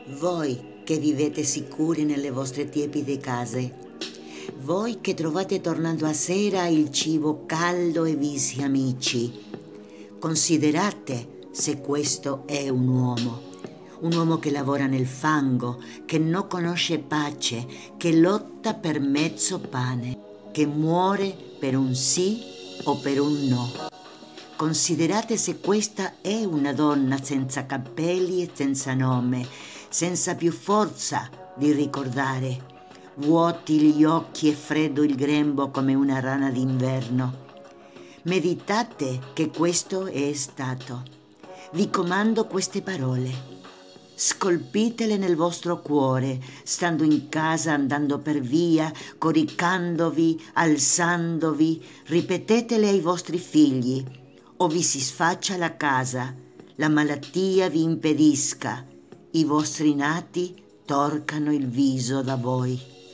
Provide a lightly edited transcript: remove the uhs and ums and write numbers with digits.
Voi che vivete sicuri nelle vostre tiepide case, voi che trovate tornando a sera il cibo caldo e visi amici, considerate se questo è un uomo che lavora nel fango, che non conosce pace, che lotta per mezzo pane, che muore per un sì o per un no. Considerate se questa è una donna senza capelli e senza nome, senza più forza di ricordare, vuoti gli occhi e freddo il grembo come una rana d'inverno. Meditate che questo è stato. Vi comando queste parole. Scolpitele nel vostro cuore, stando in casa, andando per via, coricandovi, alzandovi, ripetetele ai vostri figli, o vi si sfaccia la casa, la malattia vi impedisca, i vostri nati torcano il viso da voi.